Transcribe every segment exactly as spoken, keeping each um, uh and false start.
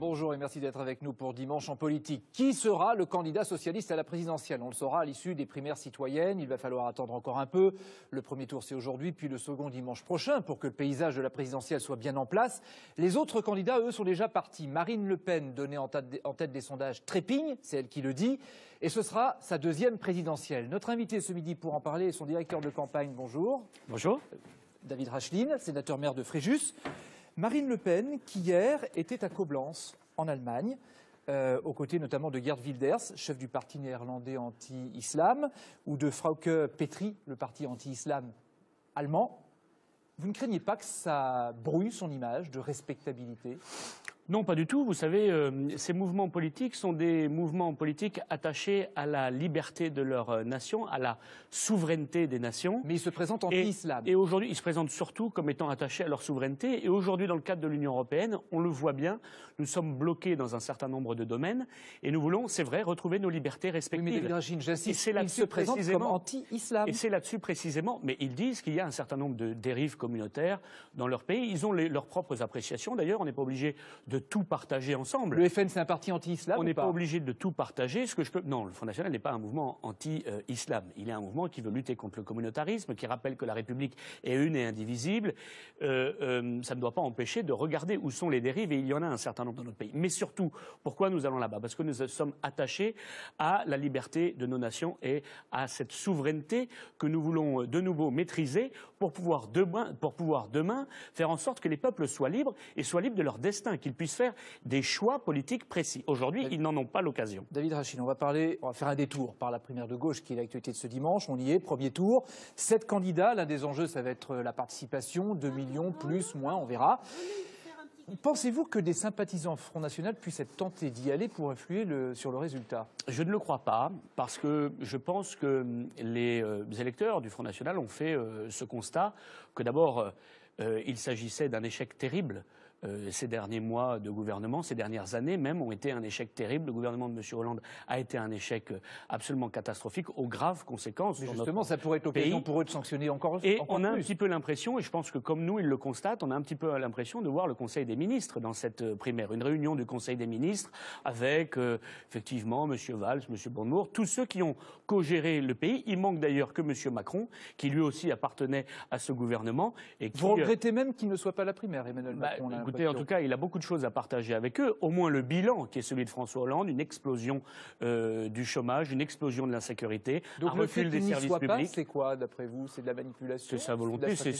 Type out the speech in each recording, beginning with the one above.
Bonjour et merci d'être avec nous pour Dimanche en politique. Qui sera le candidat socialiste à la présidentielle? On le saura à l'issue des primaires citoyennes. Il va falloir attendre encore un peu. Le premier tour, c'est aujourd'hui, puis le second dimanche prochain pour que le paysage de la présidentielle soit bien en place. Les autres candidats, eux, sont déjà partis. Marine Le Pen, donnée en tête des sondages, trépigne, c'est elle qui le dit. Et ce sera sa deuxième présidentielle. Notre invité ce midi pour en parler est son directeur de campagne. Bonjour. Bonjour. David Rachlin, sénateur-maire de Fréjus. Marine Le Pen, qui hier était à Koblenz, en Allemagne, euh, aux côtés notamment de Geert Wilders, chef du parti néerlandais anti-islam, ou de Frauke Petry, le parti anti-islam allemand. Vous ne craignez pas que ça brouille son image de respectabilité ? Non, pas du tout. Vous savez, euh, ces mouvements politiques sont des mouvements politiques attachés à la liberté de leur euh, nation, à la souveraineté des nations. Mais ils se présentent anti-islam. Et, et aujourd'hui, ils se présentent surtout comme étant attachés à leur souveraineté. Et aujourd'hui, dans le cadre de l'Union européenne, on le voit bien, nous sommes bloqués dans un certain nombre de domaines. Et nous voulons, c'est vrai, retrouver nos libertés respectives. Oui, mais David Rachlin, j'insiste, ils se présentent comme anti-islam. Et c'est là-dessus précisément, mais ils disent qu'il y a un certain nombre de dérives communautaires dans leur pays. Ils ont les, leurs propres appréciations. D'ailleurs, on n'est pas obligé de tout partager ensemble. Le F N, c'est un parti anti-islam? On n'est pas, pas obligé de tout partager. Ce que je peux... Non, le Front National n'est pas un mouvement anti-islam. Il est un mouvement qui veut lutter contre le communautarisme, qui rappelle que la République est une et indivisible. Euh, euh, ça ne doit pas empêcher de regarder où sont les dérives, et il y en a un certain nombre dans notre pays. Mais surtout, pourquoi nous allons là-bas? Parce que nous sommes attachés à la liberté de nos nations et à cette souveraineté que nous voulons de nouveau maîtriser pour pouvoir demain, pour pouvoir demain faire en sorte que les peuples soient libres et soient libres de leur destin, qu'ils puissent faire des choix politiques précis. Aujourd'hui, ils n'en ont pas l'occasion. David Rachlin, on va parler, on va faire un détour par la primaire de gauche qui est l'actualité de ce dimanche. On y est, premier tour. Sept candidats, l'un des enjeux, ça va être la participation, deux millions, plus, moins, on verra. Pensez-vous que des sympathisants Front National puissent être tentés d'y aller pour influer le, sur le résultat? Je ne le crois pas, parce que je pense que les euh, électeurs du Front National ont fait euh, ce constat que d'abord, euh, il s'agissait d'un échec terrible. Euh, ces derniers mois de gouvernement, ces dernières années même, ont été un échec terrible. Le gouvernement de M. Hollande a été un échec absolument catastrophique, aux graves conséquences. Mais justement, ça pourrait être l'occasion pour eux de sanctionner encore plus. Et on a un petit peu l'impression, et je pense que comme nous, ils le constatent, on a un petit peu l'impression de voir le Conseil des ministres dans cette primaire. Une réunion du Conseil des ministres avec, euh, effectivement, M. Valls, M. Bonnemour, tous ceux qui ont co-géré le pays. Il manque d'ailleurs que M. Macron, qui lui aussi appartenait à ce gouvernement. Et qui, Vous regrettez euh, même qu'il ne soit pas la primaire, Emmanuel bah, Macron là, écoutez, en tout cas, il a beaucoup de choses à partager avec eux. Au moins le bilan qui est celui de François Hollande, une explosion euh, du chômage, une explosion de l'insécurité, un recul des services publics. C'est quoi, d'après vous? C'est de la manipulation? C'est sa volonté, c'est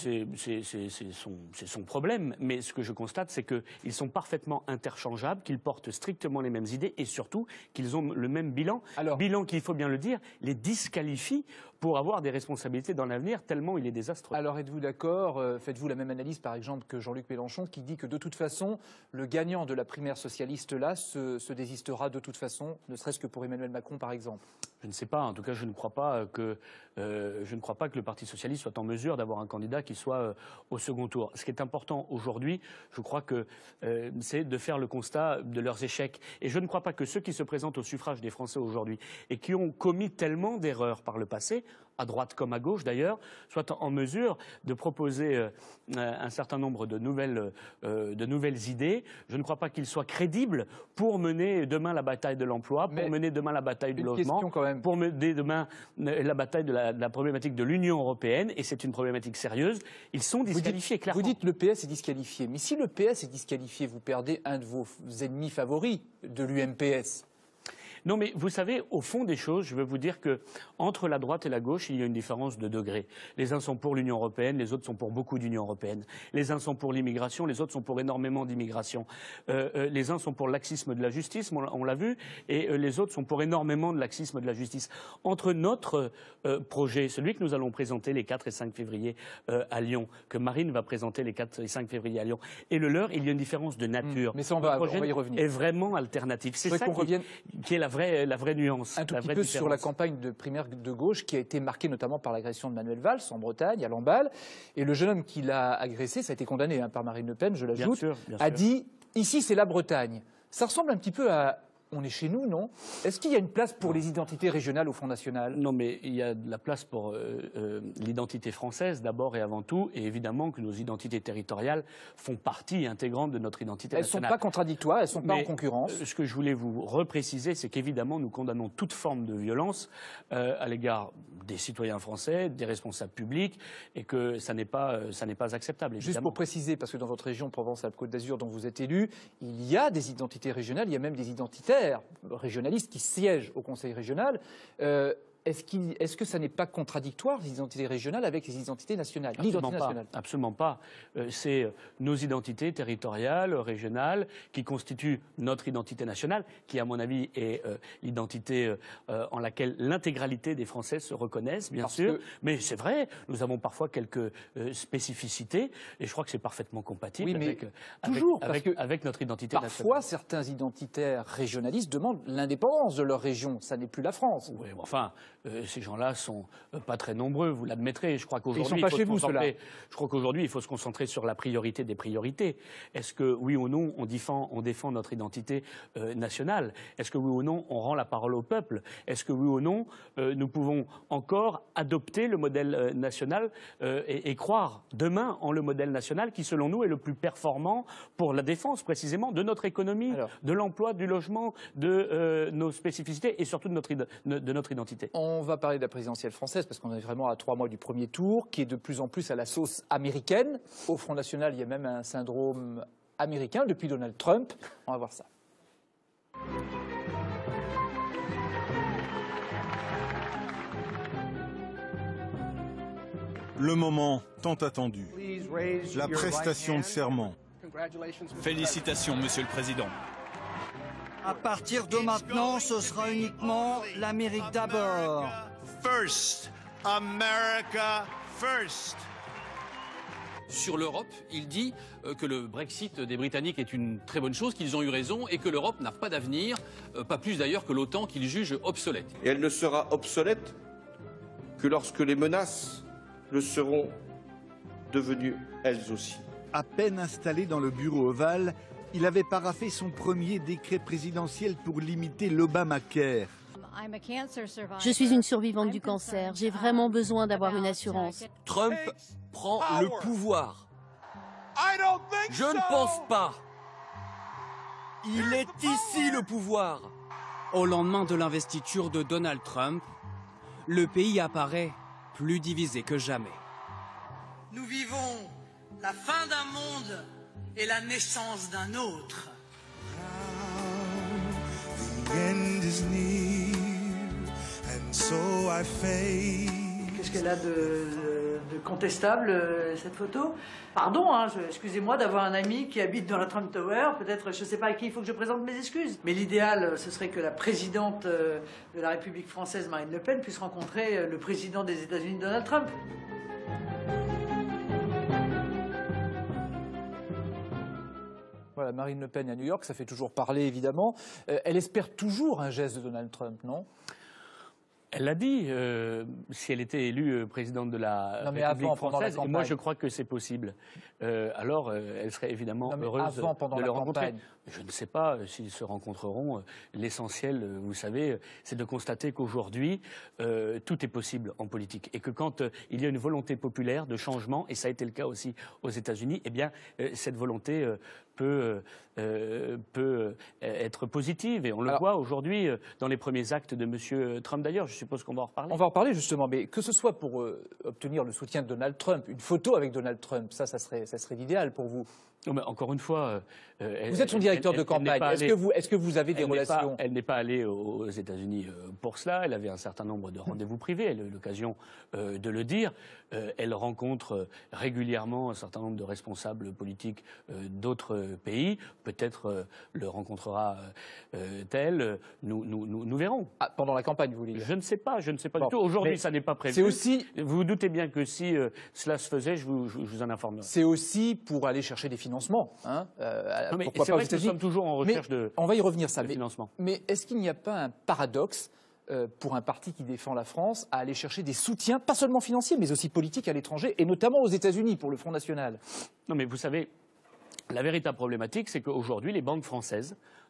son, son problème. Mais ce que je constate, c'est qu'ils sont parfaitement interchangeables, qu'ils portent strictement les mêmes idées et surtout qu'ils ont le même bilan. Alors, bilan qui, il faut bien le dire, les disqualifie pour avoir des responsabilités dans l'avenir, tellement il est désastreux. Alors êtes-vous d'accord, euh, faites-vous la même analyse par exemple que Jean-Luc Mélenchon qui dit que de toute façon, le gagnant de la primaire socialiste là se, se désistera de toute façon, ne serait-ce que pour Emmanuel Macron par exemple? Je ne sais pas, en tout cas je ne crois pas que, euh, je ne crois pas que le Parti socialiste soit en mesure d'avoir un candidat qui soit euh, au second tour. Ce qui est important aujourd'hui, je crois que euh, c'est de faire le constat de leurs échecs. Et je ne crois pas que ceux qui se présentent au suffrage des Français aujourd'hui et qui ont commis tellement d'erreurs par le passé, à droite comme à gauche d'ailleurs, soient en mesure de proposer euh, un certain nombre de nouvelles, euh, de nouvelles idées. Je ne crois pas qu'ils soient crédibles pour mener demain la bataille de l'emploi, pour mener demain la bataille du logement, pour mener demain la bataille de la, de la problématique de l'Union européenne, et c'est une problématique sérieuse. Ils sont disqualifiés, vous dites, clairement. Vous dites le P S est disqualifié, mais si le P S est disqualifié, vous perdez un de vos ennemis favoris de l'U M P S. Non, mais vous savez, au fond des choses, je veux vous dire que entre la droite et la gauche, il y a une différence de degré. Les uns sont pour l'Union européenne, les autres sont pour beaucoup d'Union européenne. Les uns sont pour l'immigration, les autres sont pour énormément d'immigration. Euh, euh, les uns sont pour le laxisme de la justice, on l'a vu, et euh, les autres sont pour énormément de laxisme de la justice. Entre notre euh, projet, celui que nous allons présenter les quatre et cinq février euh, à Lyon, que Marine va présenter les quatre et cinq février à Lyon, et le leur, il y a une différence de nature. Mmh, mais ça, on va, le projet on va y revenir. Est vraiment alternatif. C'est ça qui, revienne... qui est la vraie, la vraie nuance. Un tout la petit vraie peu différence. sur la campagne de primaire de gauche qui a été marquée notamment par l'agression de Manuel Valls en Bretagne, à Lamballe. Et le jeune homme qui l'a agressé, ça a été condamné hein, par Marine Le Pen, je l'ajoute, a dit « Ici, c'est la Bretagne ». Ça ressemble un petit peu à on est chez nous, non? Est-ce qu'il y a une place pour les identités régionales au Front National? Non, mais il y a de la place pour euh, euh, l'identité française, d'abord et avant tout, et évidemment que nos identités territoriales font partie intégrante de notre identité elles nationale. Elles ne sont pas contradictoires, elles ne sont pas mais en concurrence. Ce que je voulais vous repréciser, c'est qu'évidemment, nous condamnons toute forme de violence euh, à l'égard des citoyens français, des responsables publics, et que ça n'est pas, euh, ça n'est pas acceptable, évidemment. Juste pour préciser, parce que dans votre région Provence-Alpes-Côte d'Azur, dont vous êtes élu, il y a des identités régionales, il y a même des identitaires régionalistes qui siègent au Conseil régional. Euh, Est-ce qu'il, est-ce que ça n'est pas contradictoire, les identités régionales, avec les identités nationales? Absolument pas. Absolument pas. Euh, c'est nos identités territoriales, régionales, qui constituent notre identité nationale, qui, à mon avis, est euh, l'identité euh, en laquelle l'intégralité des Français se reconnaissent, bien Parce sûr. que... Mais c'est vrai, nous avons parfois quelques euh, spécificités, et je crois que c'est parfaitement compatible oui, mais avec, toujours, avec, parce que avec notre identité parfois, nationale. Parfois, certains identitaires régionalistes demandent l'indépendance de leur région. Ça n'est plus la France. Oui, enfin... Euh, ces gens-là sont euh, pas très nombreux, vous l'admettrez. Je crois qu'aujourd'hui, il, je crois qu'aujourd'hui, il faut se concentrer sur la priorité des priorités. Est-ce que, oui ou non, on défend, on défend notre identité euh, nationale? Est-ce que, oui ou non, on rend la parole au peuple? Est-ce que, oui ou non, euh, nous pouvons encore adopter le modèle euh, national euh, et, et croire demain en le modèle national qui, selon nous, est le plus performant pour la défense, précisément, de notre économie, Alors, de l'emploi, du logement, de euh, nos spécificités et surtout de notre, de notre identité? On va parler de la présidentielle française parce qu'on est vraiment à trois mois du premier tour, qui est de plus en plus à la sauce américaine. Au Front National, il y a même un syndrome américain depuis Donald Trump. On va voir ça. Le moment tant attendu, la prestation de serment. Félicitations, Monsieur le Président. À partir de maintenant, ce sera uniquement l'Amérique d'abord. First, America first. Sur l'Europe, il dit que le Brexit des Britanniques est une très bonne chose, qu'ils ont eu raison et que l'Europe n'a pas d'avenir, pas plus d'ailleurs que l'OTAN qu'il juge obsolète. Et elle ne sera obsolète que lorsque les menaces le seront devenues elles aussi. À peine installé dans le bureau ovale, il avait paraphé son premier décret présidentiel pour limiter l'Obamacare. Je suis une survivante du cancer. J'ai vraiment besoin d'avoir une assurance. Trump prend le pouvoir. Je ne pense pas. Il est ici le pouvoir. Au lendemain de l'investiture de Donald Trump, le pays apparaît plus divisé que jamais. Nous vivons la fin d'un monde et la naissance d'un autre. Qu'est-ce qu'elle a de, de contestable, cette photo? Pardon, hein, excusez-moi d'avoir un ami qui habite dans la Trump Tower. Peut-être, je ne sais pas à qui il faut que je présente mes excuses. Mais l'idéal, ce serait que la présidente de la République française, Marine Le Pen, puisse rencontrer le président des États-Unis, Donald Trump. Voilà, Marine Le Pen à New York, ça fait toujours parler, évidemment. Euh, elle espère toujours un geste de Donald Trump, non? Elle l'a dit, euh, si elle était élue présidente de la non, mais République avant, française, pendant la et moi je crois que c'est possible. Euh, alors, euh, elle serait évidemment non, mais heureuse avant, pendant de la le rencontrer. campagne. Je ne sais pas euh, s'ils se rencontreront. Euh, L'essentiel, euh, vous savez, c'est de constater qu'aujourd'hui, euh, tout est possible en politique. Et que quand euh, il y a une volonté populaire de changement, et ça a été le cas aussi aux États-Unis, eh bien, euh, cette volonté euh, peut, euh, peut être positive. Et on le Alors, voit aujourd'hui euh, dans les premiers actes de M. Trump d'ailleurs. Je suppose qu'on va en reparler. On va en reparler justement, mais que ce soit pour euh, obtenir le soutien de Donald Trump, une photo avec Donald Trump, ça, ça serait, ça serait l'idéal pour vous. Non, mais encore une fois, euh, elle, vous êtes son directeur elle, de campagne. Est-ce que vous, est-ce que vous avez des elle relations? pas, Elle n'est pas allée aux États-Unis pour cela. Elle avait un certain nombre de rendez-vous privés. Elle a eu l'occasion euh, de le dire. Euh, elle rencontre régulièrement un certain nombre de responsables politiques euh, d'autres pays. Peut-être euh, le rencontrera-t-elle. Euh, nous, nous, nous, nous verrons. Ah, pendant la campagne, vous voulez dire? Je ne sais pas. Je ne sais pas bon, du tout. Aujourd'hui, ça n'est pas prévu. C'est aussi. Vous vous doutez bien que si euh, cela se faisait, je vous, je, je vous en informerai. C'est aussi pour aller chercher des financements. Hein, euh, non, mais c'est vrai que nous sommes toujours en recherche mais de, on va y revenir, ça, de mais, financement. Mais est-ce qu'il n'y a pas un paradoxe euh, pour un parti qui défend la France à aller chercher des soutiens, pas seulement financiers, mais aussi politiques à l'étranger, et notamment aux États-Unis pour le Front National? Non, mais vous savez, la véritable problématique, c'est qu'aujourd'hui, les banques françaises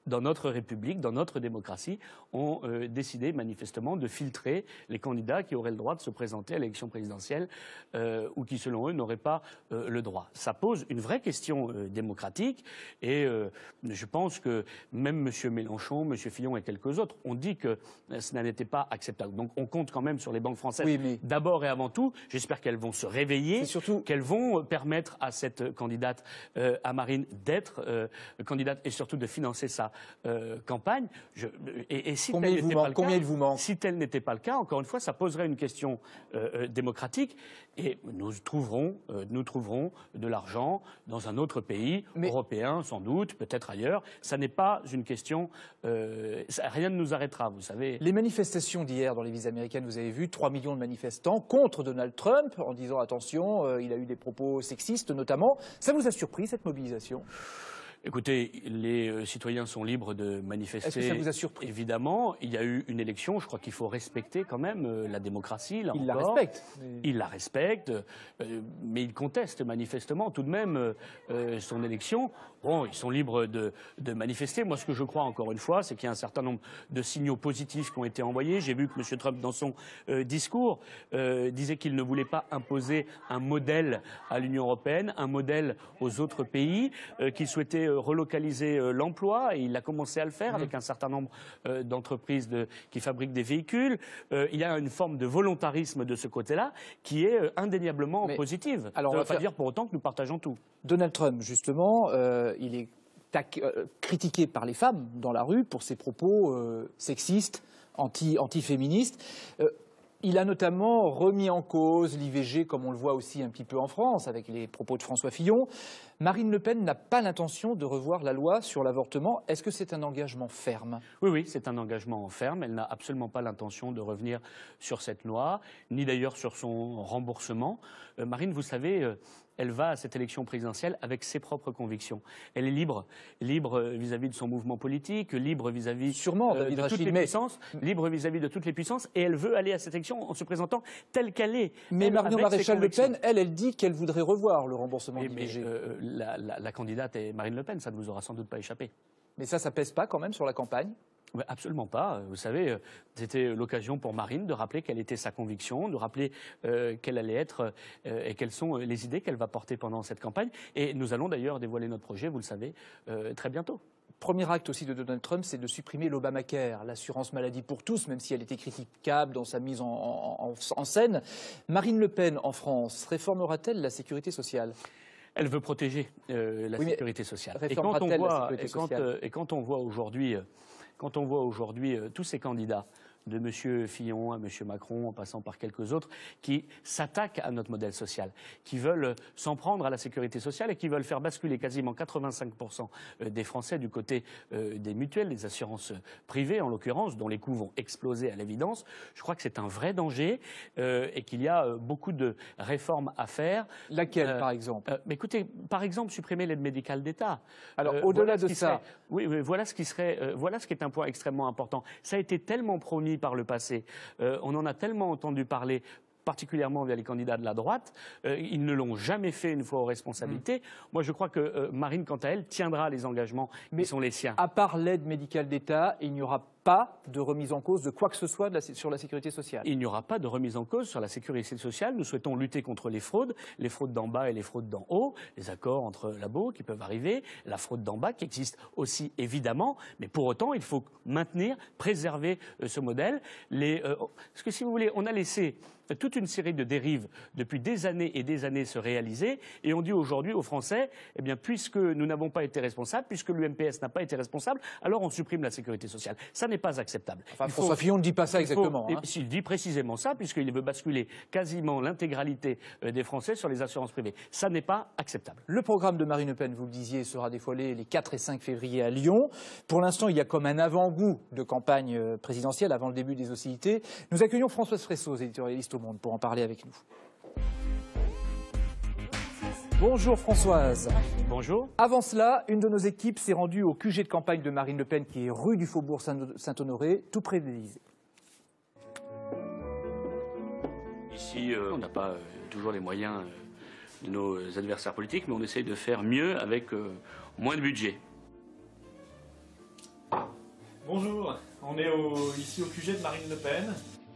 dans notre République, dans notre démocratie, ont euh, décidé manifestement de filtrer les candidats qui auraient le droit de se présenter à l'élection présidentielle euh, ou qui, selon eux, n'auraient pas euh, le droit. Ça pose une vraie question euh, démocratique et euh, je pense que même M. Mélenchon, M. Fillon et quelques autres ont dit que cela n'était pas acceptable. Donc on compte quand même sur les banques françaises. Oui, mais... D'abord et avant tout, j'espère qu'elles vont se réveiller, surtout... qu'elles vont permettre à cette candidate, euh, à Marine, d'être euh, candidate et surtout de financer sa euh, campagne. Je, et, et si combien tel n'était pas le combien cas, il vous manque si tel n'était pas le cas, encore une fois, ça poserait une question euh, démocratique et nous trouverons, euh, nous trouverons de l'argent dans un autre pays, mais... européen sans doute, peut-être ailleurs. Ça n'est pas une question, euh, ça, rien ne nous arrêtera, vous savez. Les manifestations d'hier dans les villes américaines, vous avez vu, trois millions de manifestants contre Donald Trump en disant attention, euh, il a eu des propos sexistes notamment. Ça vous a surpris cette mobilisation ? Écoutez, les euh, citoyens sont libres de manifester. Est-ce que ça vous a surpris ? Évidemment, il y a eu une élection. Je crois qu'il faut respecter quand même euh, la démocratie. Là il encore. la respecte. Mais... Il la respecte, euh, mais il conteste manifestement tout de même euh, son élection. Bon, ils sont libres de, de manifester. Moi, ce que je crois, encore une fois, c'est qu'il y a un certain nombre de signaux positifs qui ont été envoyés. J'ai vu que M. Trump, dans son euh, discours, euh, disait qu'il ne voulait pas imposer un modèle à l'Union européenne, un modèle aux autres pays, euh, qu'il souhaitait relocaliser euh, l'emploi, et il a commencé à le faire mmh. avec un certain nombre euh, d'entreprises de, qui fabriquent des véhicules. Euh, il y a une forme de volontarisme de ce côté-là qui est euh, indéniablement Mais, positive. Alors, ça ne veut pas faire... dire pour autant que nous partageons tout. Donald Trump, justement, euh, il est euh, critiqué par les femmes dans la rue pour ses propos euh, sexistes, anti, anti-féministes. Euh, Il a notamment remis en cause l'I V G, comme on le voit aussi un petit peu en France, avec les propos de François Fillon. Marine Le Pen n'a pas l'intention de revoir la loi sur l'avortement. Est-ce que c'est un engagement ferme ? Oui, oui, c'est un engagement ferme. Elle n'a absolument pas l'intention de revenir sur cette loi, ni d'ailleurs sur son remboursement. Euh, Marine, vous savez... Euh, elle va à cette élection présidentielle avec ses propres convictions. Elle est libre, libre vis-à-vis de son mouvement politique, libre vis-à-vis Sûrement, euh, de Rachid, toutes les mais... puissances, libre vis-à-vis de toutes les puissances, et elle veut aller à cette élection en se présentant telle qu'elle est. Mais elle, Marion Maréchal Le Pen, elle, elle dit qu'elle voudrait revoir le remboursement de l'I V G. Euh, la, la, la candidate est Marine Le Pen, ça ne vous aura sans doute pas échappé. Mais ça, ça pèse pas quand même sur la campagne ? Absolument pas. Vous savez, c'était l'occasion pour Marine de rappeler quelle était sa conviction, de rappeler euh, quelle allait être euh, et quelles sont les idées qu'elle va porter pendant cette campagne. Et nous allons d'ailleurs dévoiler notre projet, vous le savez, euh, très bientôt. Premier acte aussi de Donald Trump, c'est de supprimer l'Obamacare, l'assurance maladie pour tous, même si elle était critiquable dans sa mise en, en, en scène. Marine Le Pen, en France, réformera-t-elle la sécurité sociale ? Elle veut protéger euh, la oui, sécurité sociale. Et quand on voit, et quand, euh, et quand on voit aujourd'hui... Euh, Quand on voit aujourd'hui euh, tous ces candidats, de M. Fillon à M. Macron, en passant par quelques autres, qui s'attaquent à notre modèle social, qui veulent s'en prendre à la sécurité sociale et qui veulent faire basculer quasiment quatre-vingt-cinq pour cent des Français du côté euh, des mutuelles, des assurances privées en l'occurrence, dont les coûts vont exploser à l'évidence. Je crois que c'est un vrai danger euh, et qu'il y a euh, beaucoup de réformes à faire. Laquelle, euh, par exemple euh, mais Écoutez, par exemple, supprimer l'aide médicale d'État. Alors, euh, au-delà voilà de ça... Serait, oui, oui, voilà ce qui serait... Euh, voilà ce qui est un point extrêmement important. Ça a été tellement promis par le passé. Euh, on en a tellement entendu parler, particulièrement via les candidats de la droite. Euh, ils ne l'ont jamais fait une fois aux responsabilités. Mmh. Moi, je crois que euh, Marine, quant à elle, tiendra les engagements Mais qui sont les siens. À part l'aide médicale d'État, il n'y aura pas de remise en cause de quoi que ce soit de la, sur la sécurité sociale. Il n'y aura pas de remise en cause sur la sécurité sociale. Nous souhaitons lutter contre les fraudes, les fraudes d'en bas et les fraudes d'en haut, les accords entre labos qui peuvent arriver, la fraude d'en bas qui existe aussi évidemment, mais pour autant, il faut maintenir, préserver euh, ce modèle. Les, euh, parce que si vous voulez, on a laissé toute une série de dérives depuis des années et des années se réaliser et on dit aujourd'hui aux Français, eh bien, puisque nous n'avons pas été responsables, puisque l'U M P S n'a pas été responsable, alors on supprime la sécurité sociale. Ça n'est pas acceptable. Enfin, il François faut, Fillon ne dit pas ça exactement. Il, faut, hein. il dit précisément ça, puisqu'il veut basculer quasiment l'intégralité des Français sur les assurances privées. Ça n'est pas acceptable. Le programme de Marine Le Pen, vous le disiez, sera dévoilé les quatre et cinq février à Lyon. Pour l'instant, il y a comme un avant-goût de campagne présidentielle avant le début des hostilités. Nous accueillons Françoise Fressos, éditorialiste au Monde, pour en parler avec nous. Bonjour Françoise. Bonjour. Avant cela, une de nos équipes s'est rendue au Q G de campagne de Marine Le Pen, qui est rue du Faubourg Saint-Honoré, tout près de l'Élysée. Ici, euh, on n'a pas euh, toujours les moyens euh, de nos adversaires politiques, mais on essaye de faire mieux avec euh, moins de budget. Bonjour, on est au, ici au Q G de Marine Le Pen.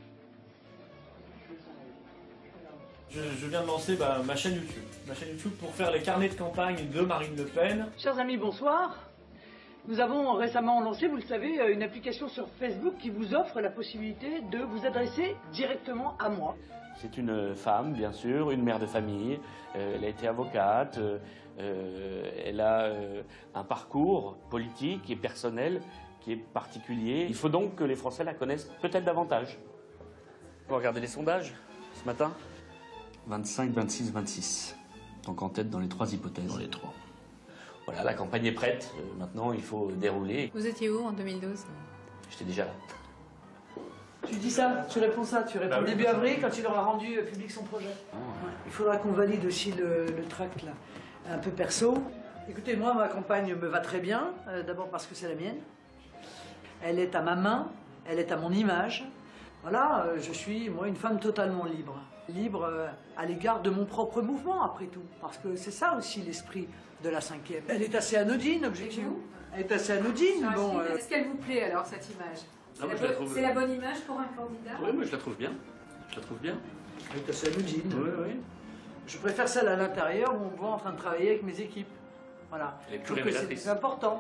Je, je viens de lancer bah, ma chaîne YouTube. Ma chaîne YouTube pour faire les carnets de campagne de Marine Le Pen. Chers amis, bonsoir. Nous avons récemment lancé, vous le savez, une application sur Facebook qui vous offre la possibilité de vous adresser directement à moi. C'est une femme, bien sûr, une mère de famille. Euh, elle a été avocate. Euh, elle a euh, un parcours politique et personnel qui est particulier. Il faut donc que les Français la connaissent peut-être davantage. Vous regardez les sondages ce matin. vingt-cinq, vingt-six, vingt-six. Donc en tête dans les trois hypothèses. Dans les trois. Voilà, la campagne est prête. Euh, maintenant, il faut dérouler. Vous étiez où en deux mille douze? J'étais déjà là. Tu dis ça, tu réponds ça, tu réponds bah oui, début avril quand il aura rendu public son projet. Oh. Ouais. Il faudra qu'on valide aussi le, le tract là, un peu perso. Écoutez, moi, ma campagne me va très bien. Euh, D'abord parce que c'est la mienne. Elle est à ma main, elle est à mon image. Voilà, euh, je suis, moi, une femme totalement libre. Libre euh, à l'égard de mon propre mouvement, après tout. Parce que c'est ça aussi l'esprit de la cinquième. Elle est assez anodine, objectivement. Elle est assez anodine. Bon, euh... Est-ce qu'elle vous plaît, alors, cette image? C'est la, trouve... la bonne image pour un candidat? Oui, moi, je la trouve bien. Je la trouve bien. Elle est assez anodine. Oui, oui. Je préfère celle à l'intérieur où on me voit en train de travailler avec mes équipes. Voilà. Elle est plus révélatrice. C'est important.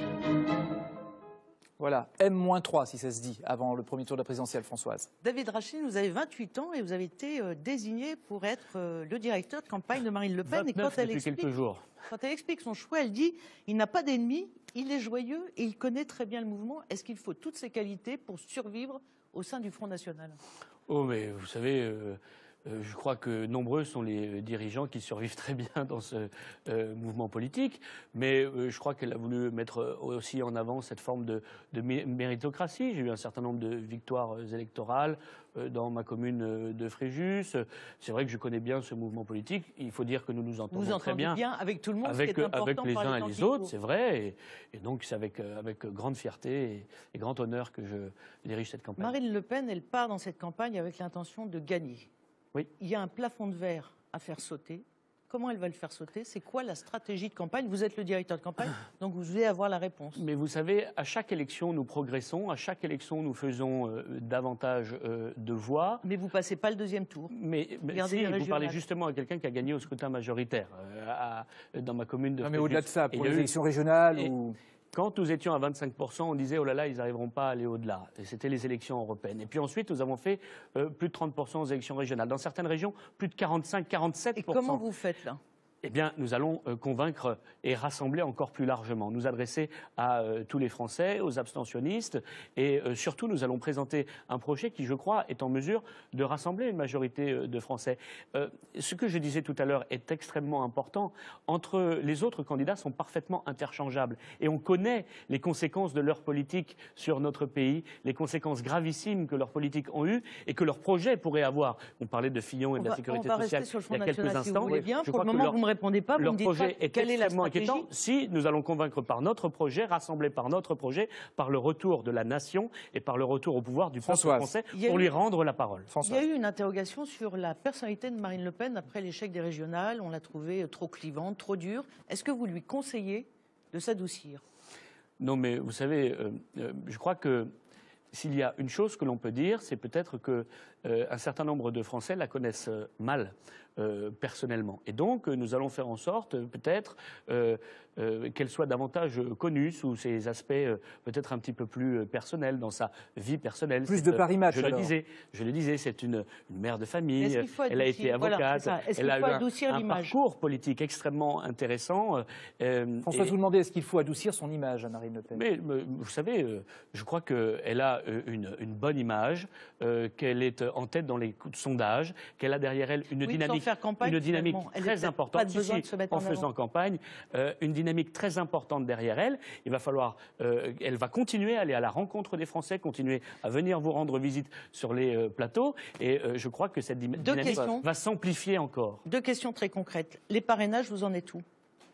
Voilà, M trois si ça se dit, avant le premier tour de la présidentielle, Françoise. David Rachlin, vous avez vingt-huit ans et vous avez été euh, désigné pour être euh, le directeur de campagne de Marine Le Pen. vingt-neuf et quand elle, depuis explique, quelques jours. Quand elle explique son choix, elle dit « Il n'a pas d'ennemis, il est joyeux et il connaît très bien le mouvement. Est-ce qu'il faut toutes ces qualités pour survivre au sein du Front National ?» Oh, mais vous savez... Euh... Euh, je crois que nombreux sont les dirigeants qui survivent très bien dans ce euh, mouvement politique, mais euh, je crois qu'elle a voulu mettre aussi en avant cette forme de, de méritocratie. J'ai eu un certain nombre de victoires électorales euh, dans ma commune de Fréjus. C'est vrai que je connais bien ce mouvement politique. Il faut dire que nous nous entendons Vous très bien, bien avec tout le monde, avec, ce qui est important avec les uns et les autres, c'est vrai. Et, et donc c'est avec, avec grande fierté et, et grand honneur que je dirige cette campagne. Marine Le Pen, elle part dans cette campagne avec l'intention de gagner. Oui. Il y a un plafond de verre à faire sauter. Comment elle va le faire sauter? C'est quoi la stratégie de campagne? Vous êtes le directeur de campagne, donc vous devez avoir la réponse. Mais vous savez, à chaque élection, nous progressons. À chaque élection, nous faisons euh, davantage euh, de voix. Mais vous ne passez pas le deuxième tour. Mais, mais si, vous parlez justement à quelqu'un qui a gagné au scrutin majoritaire euh, à, dans ma commune de Non, mais au-delà de ça, pour et les élections régionales et, ou... Quand nous étions à vingt-cinq pour cent, on disait « oh là là, ils n'arriveront pas à aller au-delà ». C'était les élections européennes. Et puis ensuite, nous avons fait euh, plus de trente pour cent aux élections régionales. Dans certaines régions, plus de quarante-cinq, quarante-sept pour cent. Et comment vous faites là? Eh bien, nous allons euh, convaincre et rassembler encore plus largement, nous adresser à euh, tous les Français, aux abstentionnistes, et euh, surtout, nous allons présenter un projet qui, je crois, est en mesure de rassembler une majorité euh, de Français. Euh, ce que je disais tout à l'heure est extrêmement important. Entre les autres candidats sont parfaitement interchangeables, et on connaît les conséquences de leur politique sur notre pays, les conséquences gravissimes que leurs politiques ont eues et que leurs projets pourraient avoir. On parlait de Fillon et on de la va, sécurité on va sociale rester sur le Front il y a quelques national, instants. Si vous voulez bien. Je Pour le moment, vous ne me répondez pas, vous leur me dites projet pas est quelle est la extrêmement stratégie. inquiétant. Si nous allons convaincre par notre projet, rassembler par notre projet, par le retour de la nation et par le retour au pouvoir du peuple français pour lui rendre la parole. Il y a eu une interrogation sur la personnalité de Marine Le Pen après l'échec des régionales. On l'a trouvée trop clivante, trop dure. Est-ce que vous lui conseillez de s'adoucir? Non, mais vous savez, euh, euh, je crois que s'il y a une chose que l'on peut dire, c'est peut-être qu'un euh, certain nombre de Français la connaissent euh, mal. Euh, personnellement. Et donc, euh, nous allons faire en sorte, euh, peut-être, euh, euh, qu'elle soit davantage connue sous ses aspects euh, peut-être un petit peu plus euh, personnels, dans sa vie personnelle. Plus de Paris Match, je alors. le disais, je le disais, c'est une, une mère de famille, elle a été voilà, avocate, elle a eu un, un parcours politique extrêmement intéressant. Euh, François, et... vous demandez, est-ce qu'il faut adoucir son image à Marine Le Pen? Mais, mais vous savez, euh, je crois qu'elle a une, une bonne image, euh, qu'elle est en tête dans les sondages, qu'elle a derrière elle une oui, dynamique faire campagne, une dynamique elle très importante, si, si, en, en faisant avant. campagne, euh, une dynamique très importante derrière elle. Il va falloir, euh, elle va continuer à aller à la rencontre des Français, continuer à venir vous rendre visite sur les euh, plateaux, et euh, je crois que cette dy Deux dynamique questions. va s'amplifier encore. Deux questions très concrètes. Les parrainages, vous en êtes où?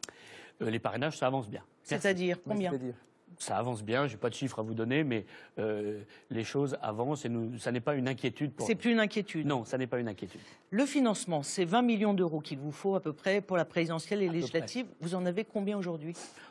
euh, Les parrainages, ça avance bien. C'est-à-dire combien? Ça avance bien, je n'ai pas de chiffres à vous donner, mais euh, les choses avancent et nous, ça n'est pas une inquiétude pour nous. C'est plus une inquiétude? Non, ça n'est pas une inquiétude. Le financement, c'est vingt millions d'euros qu'il vous faut à peu près pour la présidentielle et législative. Vous en avez combien aujourd'hui?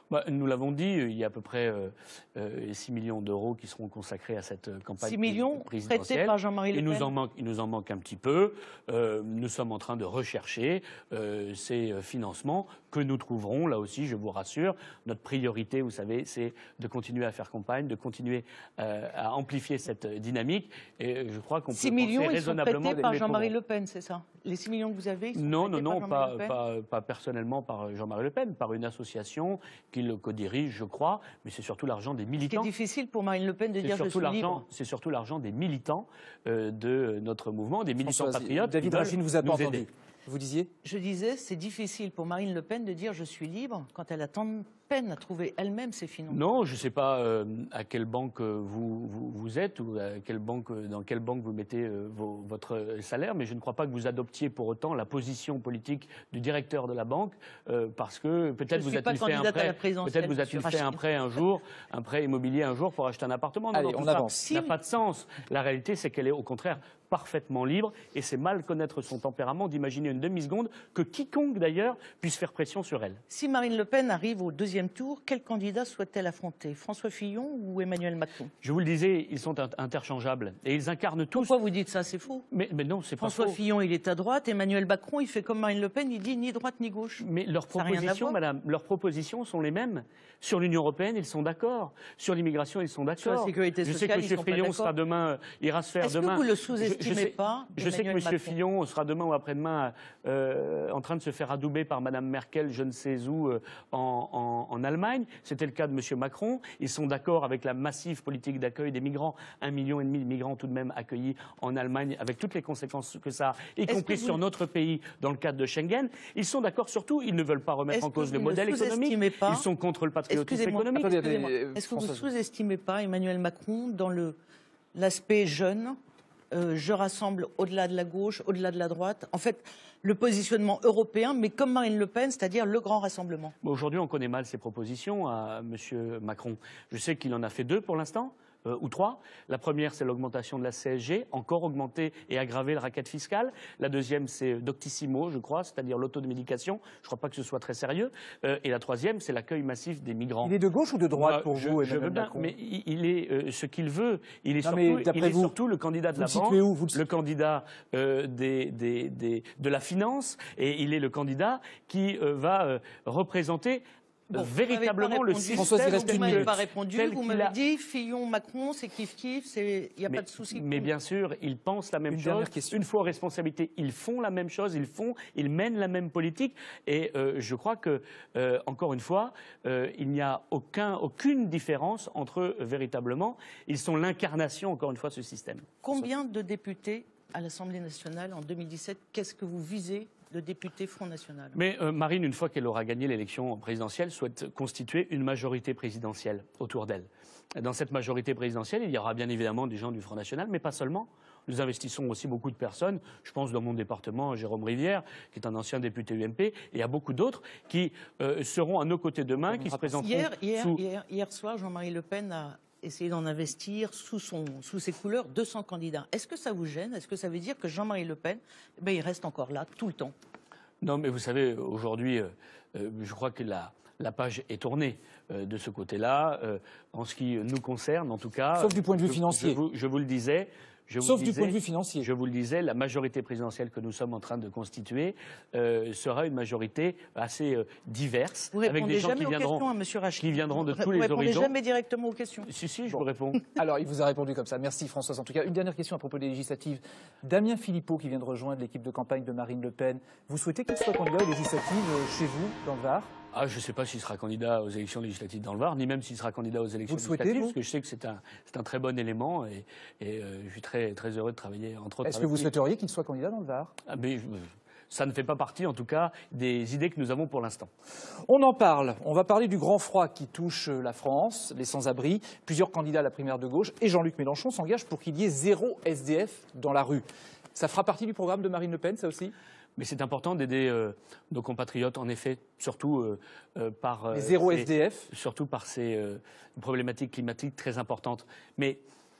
Bah, nous l'avons dit, il y a à peu près euh, euh, six millions d'euros qui seront consacrés à cette campagne six millions présidentielle. prêtés par Jean-Marie Le Pen. Il nous en manque, il nous en manque un petit peu. Euh, nous sommes en train de rechercher euh, ces financements que nous trouverons, là aussi, je vous rassure. Notre priorité, vous savez, c'est de continuer à faire campagne, de continuer euh, à amplifier cette dynamique. Et je crois qu'on peut six millions, penser ils sont raisonnablement prêtés par Jean-Marie Le Pen, c'est ça? Les six millions que vous avez, ils sont Non, non, prêtés non, par pas, Jean-Marie Le Pen pas, pas personnellement par Jean-Marie Le Pen, par une association qui le co-dirige, je crois, mais c'est surtout l'argent des militants. C'est difficile pour Marine Le Pen de dire je suis libre. C'est surtout l'argent des militants euh, de notre mouvement, des militants Françoise, patriotes. David Rachin vous a pas entendu. Vous disiez? Je disais, c'est difficile pour Marine Le Pen de dire je suis libre quand elle a tant de peine à trouver elle-même ses financements. Non, je ne sais pas euh, à quelle banque vous, vous, vous êtes ou à quelle banque, dans quelle banque vous mettez euh, vos, votre salaire, mais je ne crois pas que vous adoptiez pour autant la position politique du directeur de la banque, euh, parce que peut-être vous a-t-il fait un prêt, peut-être vous a-t-il fait un prêt un jour, un prêt immobilier un jour pour acheter un appartement. Non, Allez, non, on tout avance. ça n'a pas de sens. La réalité, c'est qu'elle est au contraire parfaitement libre, et c'est mal connaître son tempérament d'imaginer une demi-seconde que quiconque d'ailleurs puisse faire pression sur elle. Si Marine Le Pen arrive au deuxième tour, quel candidat souhaite-t-elle affronter? François Fillon ou Emmanuel Macron? Je vous le disais, ils sont interchangeables et ils incarnent tous. Pourquoi vous dites ça? C'est faux. Mais, mais non, c'est pas faux. François Fillon, il est à droite. Emmanuel Macron, il fait comme Marine Le Pen, il dit ni droite ni gauche. Mais leurs propositions, madame, leurs propositions sont les mêmes. Sur l'Union européenne, ils sont d'accord. Sur l'immigration, ils sont d'accord. Sur la sécurité je sociale, sais que M. Fillon sera demain, ira se faire Est-ce demain. Est-ce que vous le sous-estimez pas? Je sais que M. Fillon sera demain ou après-demain euh, en train de se faire adouber par Mme Merkel, je ne sais où, euh, en, en, en Allemagne. C'était le cas de M. Macron. Ils sont d'accord avec la massive politique d'accueil des migrants. Un million et demi de migrants tout de même accueillis en Allemagne, avec toutes les conséquences que ça a, y compris sur notre pays dans le cadre de Schengen. Ils sont d'accord surtout. Ils ne veulent pas remettre en cause le modèle économique. Ils sont contre le patriotisme économique. Est-ce que vous ne sous-estimez pas Emmanuel Macron dans l'aspect jeune? Euh, je rassemble au-delà de la gauche, au-delà de la droite. En fait, le positionnement européen, mais comme Marine Le Pen, c'est-à-dire le grand rassemblement. Aujourd'hui, on connaît mal ses propositions à M. Macron. Je sais qu'il en a fait deux pour l'instant. Euh, ou trois. La première, c'est l'augmentation de la C S G, encore augmenter et aggraver le racket fiscal. La deuxième, c'est Doctissimo, je crois, c'est-à-dire l'automédication. Je ne crois pas que ce soit très sérieux. Euh, et la troisième, c'est l'accueil massif des migrants. Il est de gauche ou de droite Moi, pour je, vous, je veux bien, Macron? mais il, il est euh, ce qu'il veut. Il est, non, surtout, il est vous, surtout le candidat de la banque, où, vous le, le candidat euh, des, des, des, de la finance, et il est le candidat qui euh, va euh, représenter Bon, véritablement le système. Vous m'avez pas répondu. Vous m'avez dit Fillon, Macron, c'est kiff kiff, il n'y a mais, pas de souci. Mais bien sûr, ils pensent la même Une chose. Une fois en responsabilité, ils font la même chose, ils font, ils mènent la même politique. Et euh, je crois que, euh, encore une fois, euh, il n'y a aucun, aucune différence entre eux véritablement. Ils sont l'incarnation, encore une fois, de ce système. Combien de députés à l'Assemblée nationale en deux mille dix-sept? Qu'est-ce que vous visez de député Front National? Mais euh, Marine, une fois qu'elle aura gagné l'élection présidentielle, souhaite constituer une majorité présidentielle autour d'elle. Dans cette majorité présidentielle, il y aura bien évidemment des gens du Front National, mais pas seulement. Nous investissons aussi beaucoup de personnes. Je pense dans mon département, Jérôme Rivière, qui est un ancien député U M P, et à beaucoup d'autres qui euh, seront à nos côtés demain, qui se présenteront hier, hier, sous... hier, hier soir, Jean-Marie Le Pen a essayé d'en investir sous, son, sous ses couleurs deux cents candidats. Est-ce que ça vous gêne? Est-ce que ça veut dire que Jean-Marie Le Pen, eh bien, il reste encore là tout le temps? Non, mais vous savez, aujourd'hui, euh, euh, je crois que la, la page est tournée euh, de ce côté-là, euh, en ce qui nous concerne, en tout cas. Sauf du point de vue je, financier. Je vous, je vous le disais. Je Sauf vous du disais, point de vue financier. Je vous le disais, la majorité présidentielle que nous sommes en train de constituer euh, sera une majorité assez euh, diverse, vous avec des gens jamais qui viendront, aux questions, hein, qui viendront de vous, tous vous les horizons. Vous répondez jamais directement aux questions. Si, si, je bon. vous réponds. Alors, il vous a répondu comme ça. Merci Françoise. En tout cas, une dernière question à propos des législatives. Damien Philippot, qui vient de rejoindre l'équipe de campagne de Marine Le Pen, vous souhaitez qu'il soit candidat aux législatives chez vous, dans le Var? Ah, je ne sais pas s'il sera candidat aux élections législatives dans le Var, ni même s'il sera candidat aux élections vous le législatives, souhaitez, parce que je sais que c'est un, c'est un très bon élément et, et euh, je suis très, très heureux de travailler entre autres. Est-ce que vous souhaiteriez qu'il soit candidat dans le Var? Ah, mais, ça ne fait pas partie, en tout cas, des idées que nous avons pour l'instant. On en parle. On va parler du grand froid qui touche la France, les sans-abri. Plusieurs candidats à la primaire de gauche et Jean-Luc Mélenchon s'engage pour qu'il y ait zéro S D F dans la rue. Ça fera partie du programme de Marine Le Pen, ça aussi? Mais c'est important d'aider euh, nos compatriotes, en effet, surtout euh, euh, par... Euh, zéro ces, S D F surtout par ces euh, problématiques climatiques très importantes. Mais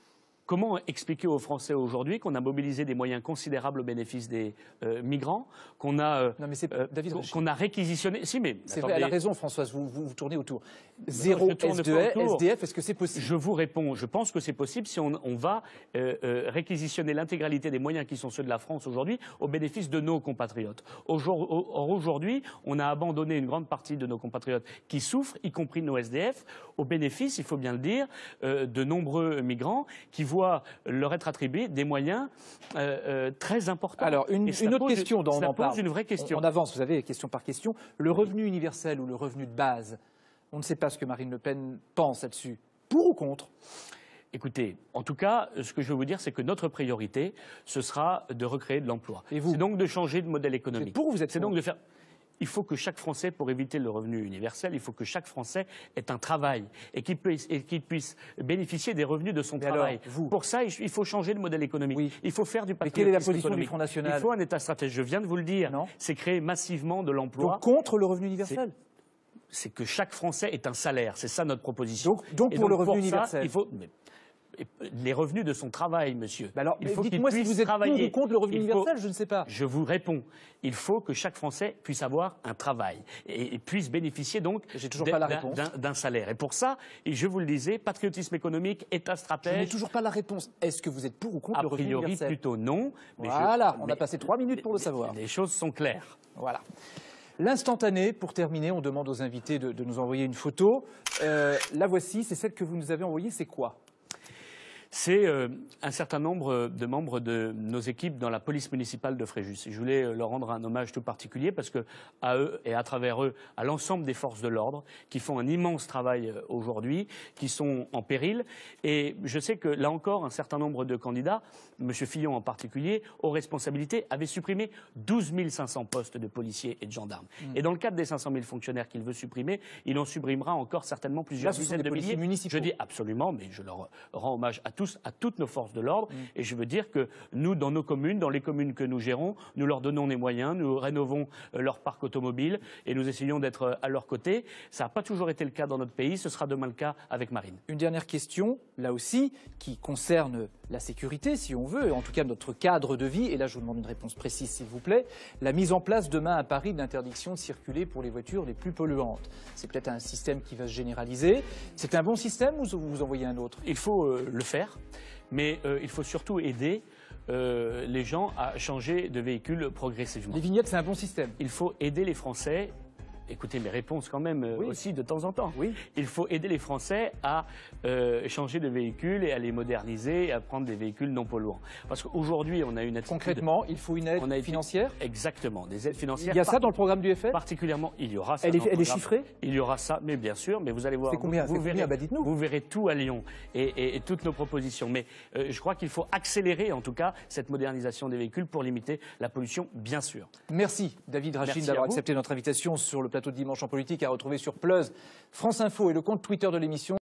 comment expliquer aux Français aujourd'hui qu'on a mobilisé des moyens considérables au bénéfice des euh, migrants, qu'on a, euh, non mais c'est, euh, David, qu'on a réquisitionné... Si, mais... C'est vrai, elle a raison, Françoise, vous, vous, vous tournez autour. Zéro S D F, est-ce que c'est possible? Je vous réponds, je pense que c'est possible si on, on va euh, euh, réquisitionner l'intégralité des moyens qui sont ceux de la France aujourd'hui au bénéfice de nos compatriotes. Or, aujourd'hui, on a abandonné une grande partie de nos compatriotes qui souffrent, y compris nos S D F, au bénéfice, il faut bien le dire, euh, de nombreux migrants qui voient leur être attribués des moyens euh, euh, très importants. Alors, une, une autre pose, question dont on en parle. Une vraie question. On, on avance, vous savez, question par question. Le revenu universel ou le revenu de base, on ne sait pas ce que Marine Le Pen pense là-dessus. Pour ou contre? Écoutez, en tout cas, ce que je veux vous dire, c'est que notre priorité, ce sera de recréer de l'emploi. C'est donc de changer de modèle économique. Pour vous êtes C'est donc de faire... Il faut que chaque Français, pour éviter le revenu universel, il faut que chaque Français ait un travail et qu'il puisse, et qu'il puisse bénéficier des revenus de son Mais travail. alors, vous... Pour ça, il faut changer de modèle économique. Oui. Il faut faire du patriotisme économique. Mais quelle est la position économique. du Front National? Il faut un État stratège. Je viens de vous le dire. C'est créer massivement de l'emploi. Donc contre le revenu universel? C'est que chaque Français ait un salaire. C'est ça notre proposition. Donc, donc pour donc, le revenu pour universel ça, il faut... Mais... les revenus de son travail, monsieur. Bah alors, il faut dites-moi si vous êtes travailler. pour ou contre le revenu il universel, faut, je ne sais pas. Je vous réponds. Il faut que chaque Français puisse avoir un travail et, et puisse bénéficier donc d'un salaire. Et pour ça, et je vous le disais, patriotisme économique, État stratège. Je n'ai toujours pas la réponse. Est-ce que vous êtes pour ou contre le revenu universel? A priori, plutôt non. Mais voilà, je, on mais, a passé trois minutes pour le savoir. Les choses sont claires. Voilà. L'instantané, pour terminer, on demande aux invités de, de nous envoyer une photo. Euh, la voici, c'est celle que vous nous avez envoyée, c'est quoi? C'est euh, un certain nombre de membres de nos équipes dans la police municipale de Fréjus. Je voulais euh, leur rendre un hommage tout particulier parce que à eux et à travers eux, à l'ensemble des forces de l'ordre qui font un immense travail euh, aujourd'hui, qui sont en péril. Et je sais que là encore, un certain nombre de candidats, M. Fillon en particulier, aux responsabilités, avaient supprimé douze mille cinq cents postes de policiers et de gendarmes. Mmh. Et dans le cadre des cinq cent mille fonctionnaires qu'il veut supprimer, il en supprimera encore certainement plusieurs là, dizaines de milliers. Municipaux. Je dis absolument, mais je leur rends hommage à tous, à toutes nos forces de l'ordre. Mmh. Et je veux dire que nous, dans nos communes, dans les communes que nous gérons, nous leur donnons des moyens, nous rénovons euh, leur parc automobile et nous essayons d'être euh, à leur côté. Ça n'a pas toujours été le cas dans notre pays, ce sera demain le cas avec Marine. Une dernière question, là aussi, qui concerne la sécurité, si on veut, en tout cas notre cadre de vie. Et là, je vous demande une réponse précise, s'il vous plaît. La mise en place demain à Paris d'interdiction de circuler pour les voitures les plus polluantes. C'est peut-être un système qui va se généraliser. C'est un bon système ou vous en voyez un autre? Il faut euh, le faire. Mais euh, il faut surtout aider euh, les gens à changer de véhicule progressivement. Les vignettes, c'est un bon système. Il faut aider les Français. Écoutez mes réponses quand même euh, oui. aussi de temps en temps. Oui. Il faut aider les Français à euh, changer de véhicule et à les moderniser et à prendre des véhicules non polluants. Parce qu'aujourd'hui, on a une attitude... Concrètement, il faut une aide on a financière? Exactement, des aides financières. Il y a ça dans le programme du F R? Particulièrement, il y aura ça. Elle est, dans le elle est chiffrée? Il y aura ça, mais bien sûr, mais vous allez voir. C'est combien? Vous, vous, verrez, combien bah, dites-nous. Vous verrez tout à Lyon et, et, et toutes nos propositions. Mais euh, je crois qu'il faut accélérer, en tout cas, cette modernisation des véhicules pour limiter la pollution, bien sûr. Merci, David Rachid, d'avoir accepté notre invitation sur le plateau de Dimanche en Politique, à retrouver sur Plus, France Info et le compte Twitter de l'émission.